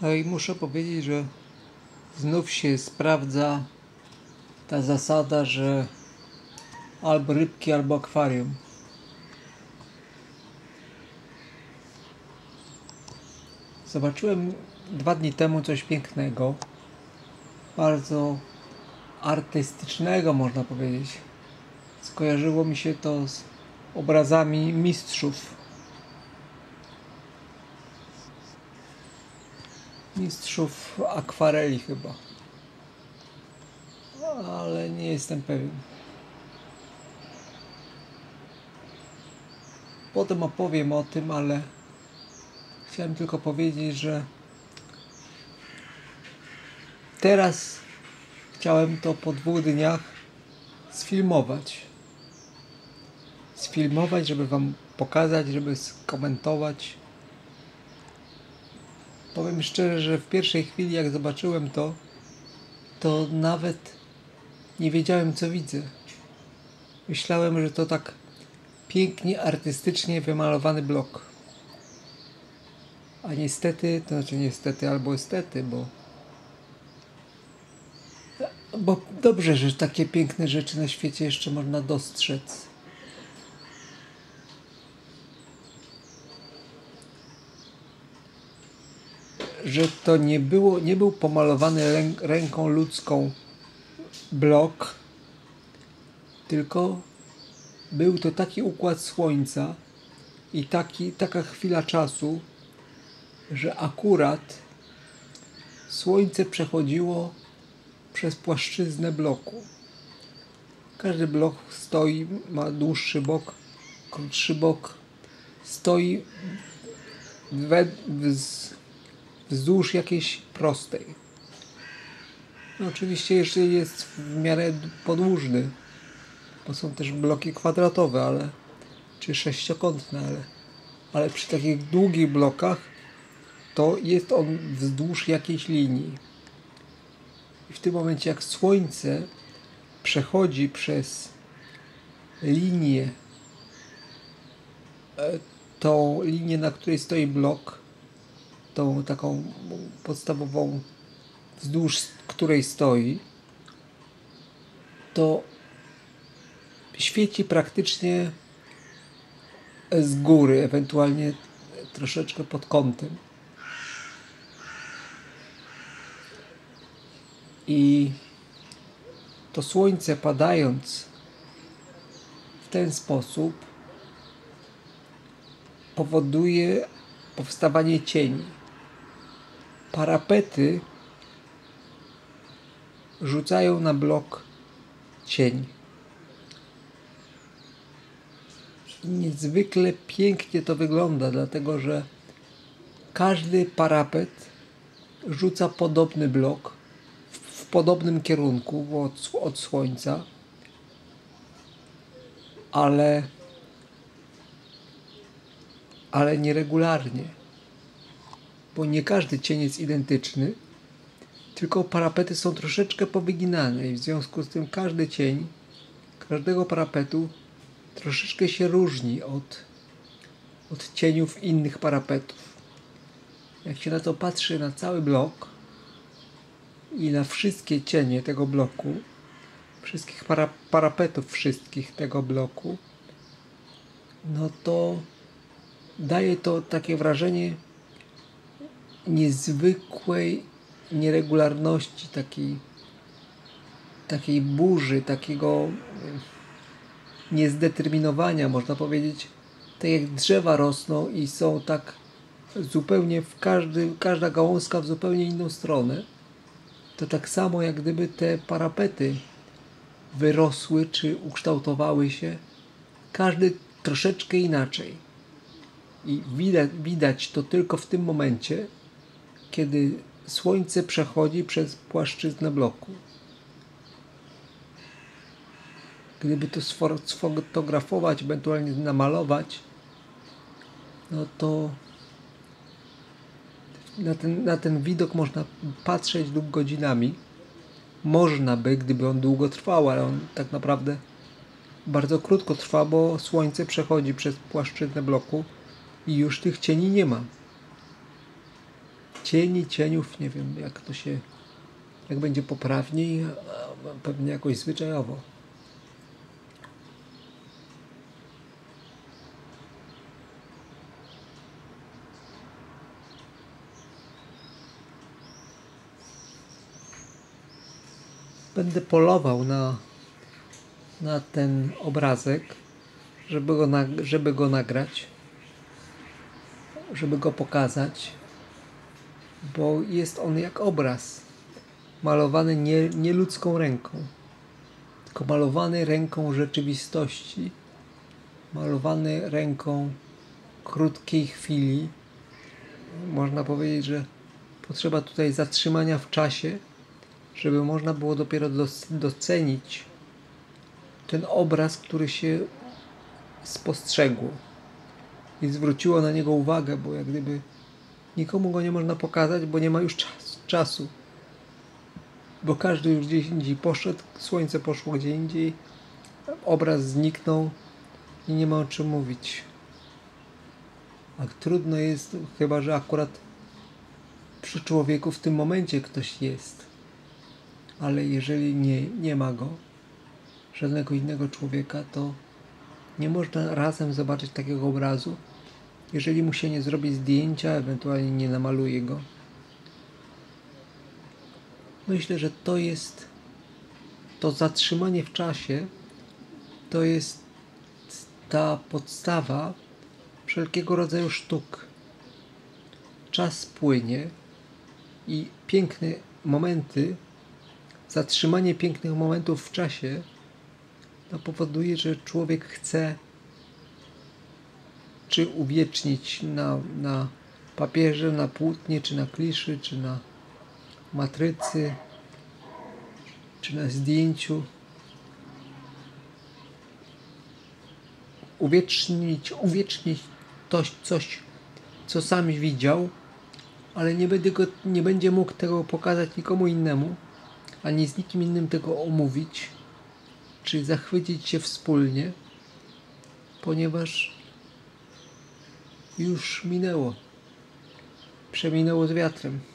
No i muszę powiedzieć, że znów się sprawdza ta zasada, że albo rybki, albo akwarium. Zobaczyłem 2 dni temu coś pięknego, bardzo artystycznego, można powiedzieć. Skojarzyło mi się to z obrazami mistrzów akwareli chyba, ale nie jestem pewien. Potem opowiem o tym, ale chciałem tylko powiedzieć, że teraz chciałem to po 2 dniach sfilmować, żeby wam pokazać, żeby skomentować. Powiem szczerze, że w pierwszej chwili jak zobaczyłem to nawet nie wiedziałem, co widzę. Myślałem, że to tak pięknie, artystycznie wymalowany blok. A niestety, to znaczy niestety albo estety, bo dobrze, że takie piękne rzeczy na świecie jeszcze można dostrzec. Że to nie był pomalowany ręką ludzką blok, tylko był to taki układ słońca i taka chwila czasu, że akurat słońce przechodziło przez płaszczyznę bloku. Każdy blok stoi, ma dłuższy bok, krótszy bok, stoi wzdłuż jakiejś prostej. No oczywiście jeżeli jest w miarę podłużny, bo są też bloki kwadratowe, czy sześciokątne, ale przy takich długich blokach to jest on wzdłuż jakiejś linii. I w tym momencie jak słońce przechodzi przez linię, tą linię, na której stoi blok, tą taką podstawową, wzdłuż której stoi, to świeci praktycznie z góry, ewentualnie troszeczkę pod kątem. I to słońce padając w ten sposób powoduje powstawanie cieni. Parapety rzucają na blok cień. I niezwykle pięknie to wygląda, dlatego że każdy parapet rzuca podobny blok w podobnym kierunku od słońca, ale nieregularnie, bo nie każdy cień jest identyczny, tylko parapety są troszeczkę powyginane i w związku z tym każdy cień każdego parapetu troszeczkę się różni od cieniów innych parapetów. Jak się na to patrzy, na cały blok i na wszystkie cienie tego bloku, wszystkich parapetów wszystkich tego bloku, no to daje to takie wrażenie niezwykłej nieregularności, takiej burzy, takiego niezdeterminowania, można powiedzieć, tak jak drzewa rosną i są tak zupełnie każda gałązka w zupełnie inną stronę, to tak samo jak gdyby te parapety wyrosły czy ukształtowały się, każdy troszeczkę inaczej. I widać to tylko w tym momencie, kiedy słońce przechodzi przez płaszczyznę bloku. Gdyby to sfotografować, ewentualnie namalować, no to na ten widok można patrzeć godzinami. Można by, gdyby on długo trwał, ale on tak naprawdę bardzo krótko trwa, bo słońce przechodzi przez płaszczyznę bloku i już tych cieni nie ma. cieni, cieniów, nie wiem jak to się, jak będzie poprawniej, pewnie jakoś zwyczajowo. Będę polował na ten obrazek, żeby go nagrać, żeby go pokazać, bo jest on jak obraz, malowany nie ludzką ręką, tylko malowany ręką rzeczywistości, malowany ręką krótkiej chwili. Można powiedzieć, że potrzeba tutaj zatrzymania w czasie, żeby można było dopiero docenić ten obraz, który się spostrzegło i zwróciło na niego uwagę, bo jak gdyby nikomu go nie można pokazać, bo nie ma już czasu. Bo każdy już gdzieś indziej poszedł, słońce poszło gdzie indziej, obraz zniknął i nie ma o czym mówić. A trudno jest, chyba że akurat przy człowieku w tym momencie ktoś jest. Ale jeżeli nie ma go, żadnego innego człowieka, to nie można razem zobaczyć takiego obrazu, jeżeli mu się nie zrobi zdjęcia, ewentualnie nie namaluje go. Myślę, że to zatrzymanie w czasie, to jest ta podstawa wszelkiego rodzaju sztuk. Czas płynie i piękne momenty, zatrzymanie pięknych momentów w czasie, to powoduje, że człowiek chce czy uwiecznić na papierze, na płótnie, czy na kliszy, czy na matrycy, czy na zdjęciu. Uwiecznić coś, co sam widział, ale nie będzie mógł tego pokazać nikomu innemu, ani z nikim innym tego omówić, czy zachwycić się wspólnie, ponieważ już minęło, przeminęło z wiatrem.